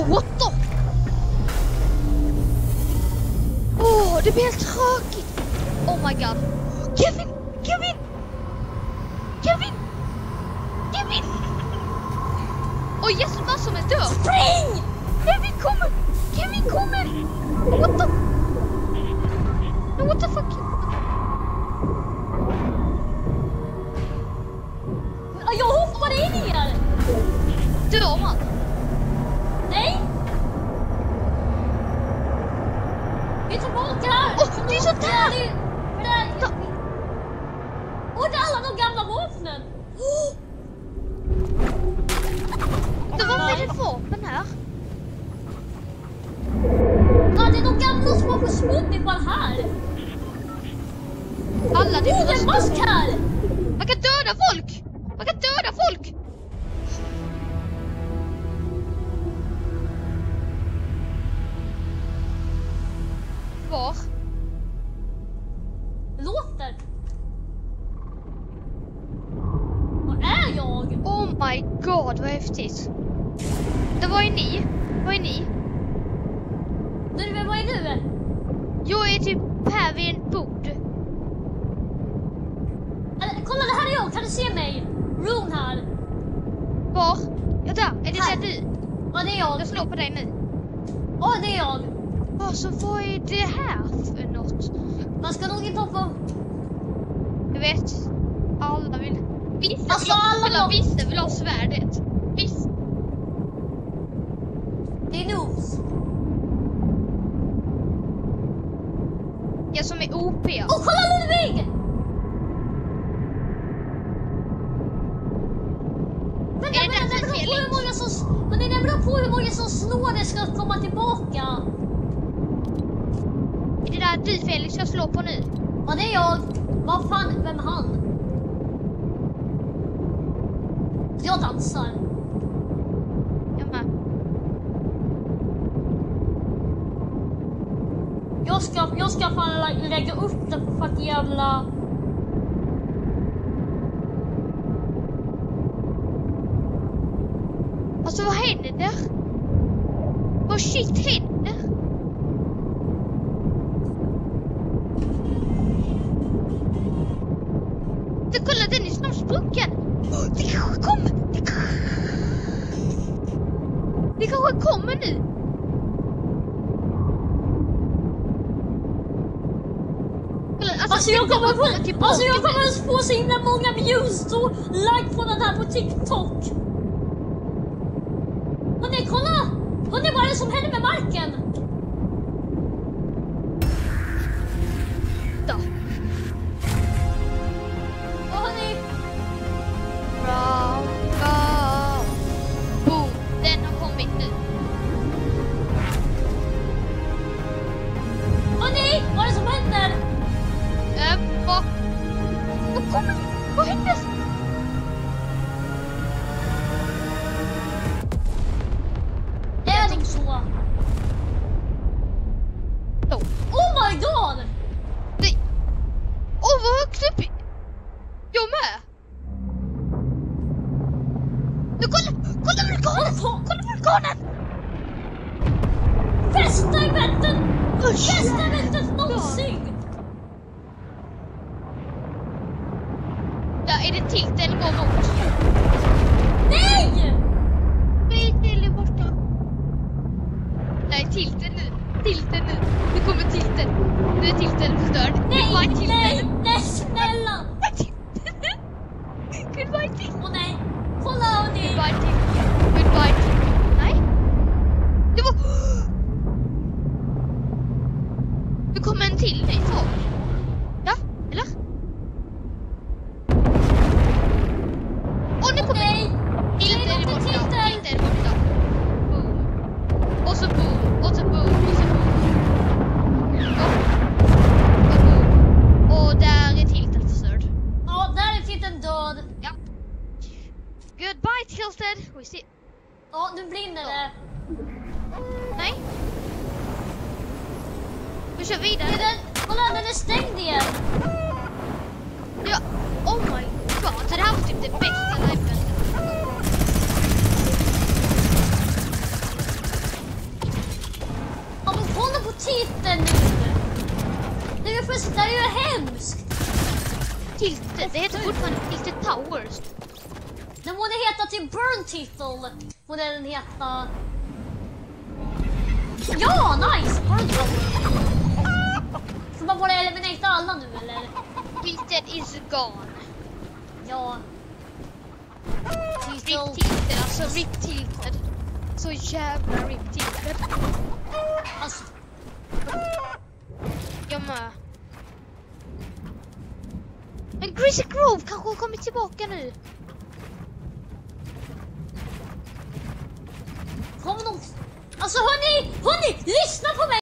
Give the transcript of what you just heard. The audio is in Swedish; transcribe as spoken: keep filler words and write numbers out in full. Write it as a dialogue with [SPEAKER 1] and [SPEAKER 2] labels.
[SPEAKER 1] what the? Åh, oh, det blir helt tråkigt. Oh my god. Kevin! Kevin! Kevin! Kevin! Åh, oh, Jesus, vad som är död.
[SPEAKER 2] Spring!
[SPEAKER 1] Kevin kommer! Kevin kommer! What the? No, what the fuck?
[SPEAKER 2] Jag hoppade in i er!
[SPEAKER 1] Dör man?
[SPEAKER 2] Nej! Vi är tillbaka här!
[SPEAKER 1] Åh, oh, det är sånt här!
[SPEAKER 2] Det är, det är, och det är alla de gamla vapnen!
[SPEAKER 1] Oh. Det var vad är det för vapen här?
[SPEAKER 2] Ja, det är de gamla som har försvunnit på den här!
[SPEAKER 1] Alla det
[SPEAKER 2] oh, det är en mask här!
[SPEAKER 1] Man kan döda folk! Man kan döda folk! Var?
[SPEAKER 2] Låter. Var är jag?
[SPEAKER 1] Oh my god, vad häftigt. Det var ju ni. Vad är ni?
[SPEAKER 2] Du, vem är du?
[SPEAKER 1] Jag är typ här vid en bord.
[SPEAKER 2] Äh, kolla, det här är jag. Kan du se mig? Ron här.
[SPEAKER 1] Var? Ja, där. Är det
[SPEAKER 2] här.
[SPEAKER 1] där du?
[SPEAKER 2] Ja, det är jag.
[SPEAKER 1] Jag slår på dig nu.
[SPEAKER 2] Ja, det är jag.
[SPEAKER 1] Ja, så vad är det här för något?
[SPEAKER 2] Man ska nog inte hoppa.
[SPEAKER 1] Jag vet. Alla vill... Vissa
[SPEAKER 2] Alltså,
[SPEAKER 1] vill, ha,
[SPEAKER 2] alla
[SPEAKER 1] vill, ha,
[SPEAKER 2] vill-
[SPEAKER 1] vissa vill ha svärdet. Vissa.
[SPEAKER 2] Det är noobs.
[SPEAKER 1] Jag som är O P.
[SPEAKER 2] Åh, kolla Ludvig! Men det,
[SPEAKER 1] Är det
[SPEAKER 2] men,
[SPEAKER 1] den
[SPEAKER 2] det, beror på
[SPEAKER 1] Felix?
[SPEAKER 2] hur många som, men det beror på hur många som snår det ska komma tillbaka.
[SPEAKER 1] Är det där du Felix ska slå på nu?
[SPEAKER 2] Ja, det är jag. Vad fan, vem är han? Jag dansar.
[SPEAKER 1] Jag med.
[SPEAKER 2] Jag ska, jag ska fan lä- lägga upp det för att jävla...
[SPEAKER 1] Alltså vad händer? Vad shit händer? Du kolla, den är snart sprucken. Det kanske kommer. Det kanske, det kanske kommer nu. Kolla, alltså,
[SPEAKER 2] Alltså jag
[SPEAKER 1] det
[SPEAKER 2] kommer
[SPEAKER 1] komma
[SPEAKER 2] få,
[SPEAKER 1] tillbaka
[SPEAKER 2] alltså jag
[SPEAKER 1] nu.
[SPEAKER 2] kommer få så himla många views och like på den här på TikTok. Hörrni, kolla! Hörrni, vad är det som händer med marken?
[SPEAKER 1] Då.
[SPEAKER 2] Ja, hörni.
[SPEAKER 1] Bra, bra. Boom, den har kommit nu.
[SPEAKER 2] Hörni, vad är det som händer?
[SPEAKER 1] Äh, vad? Vad kommer? Vad händer?
[SPEAKER 2] Är det så?
[SPEAKER 1] Då.
[SPEAKER 2] Oh my god!
[SPEAKER 1] Nej. Åh, vad högt upp. Jag med. Nu kolla, kolla vulkanen. Kolla vulkanen.
[SPEAKER 2] Bästa eventet! Bästa eventet någonsin!
[SPEAKER 1] Ja, är det tilt eller går mot?
[SPEAKER 2] Nej!
[SPEAKER 1] Nej, till är borta. Nej, tilten nu. Tilten nu. Nu kommer tilten. Nu är tilten förstörd.
[SPEAKER 2] Nej,
[SPEAKER 1] Goodbye, tilten.
[SPEAKER 2] nej, nej, snälla!
[SPEAKER 1] Goodbye, tilten.
[SPEAKER 2] Åh nej, kolla hörni!
[SPEAKER 1] Goodbye, tilten. Goodbye, tilten. Nej. Det var... Det kommer en till dig så. Ja, eller? Åh, nu kommer...
[SPEAKER 2] Nej!
[SPEAKER 1] Tilten är
[SPEAKER 2] Nej,
[SPEAKER 1] borta.
[SPEAKER 2] tilten.
[SPEAKER 1] Tilten är borta. Boom. Och så boom. Och så boom. Och så boom. Och, och boom. Och där är tilten förstörd.
[SPEAKER 2] Ja, där är titeln död.
[SPEAKER 1] Ja. Goodbye, tilted. We see.
[SPEAKER 2] Ja, nu brinner det.
[SPEAKER 1] Nej. Vi kör vidare.
[SPEAKER 2] Det den, kolla, den är stängd igen.
[SPEAKER 1] Ja. Oh my god. Så det här var typ det bästa live-eventet.
[SPEAKER 2] hemskt, det är ju hemskt.
[SPEAKER 1] Tilted, det heter fortfarande Tilted Towers.
[SPEAKER 2] Den borde heta till Burn Title. Borde den heta... Ja, nice! Burn Title. Så man borde eliminera alla nu, eller?
[SPEAKER 1] Tilted is gone.
[SPEAKER 2] Ja.
[SPEAKER 1] Rip Tilted, alltså Rip Tilted. Så jävla Rip Tilted.
[SPEAKER 2] Alltså...
[SPEAKER 1] Jag med. Men Greasy Grove kanske har kommit tillbaka nu.
[SPEAKER 2] Kom någon... Alltså hörni, hörni, lyssna på mig!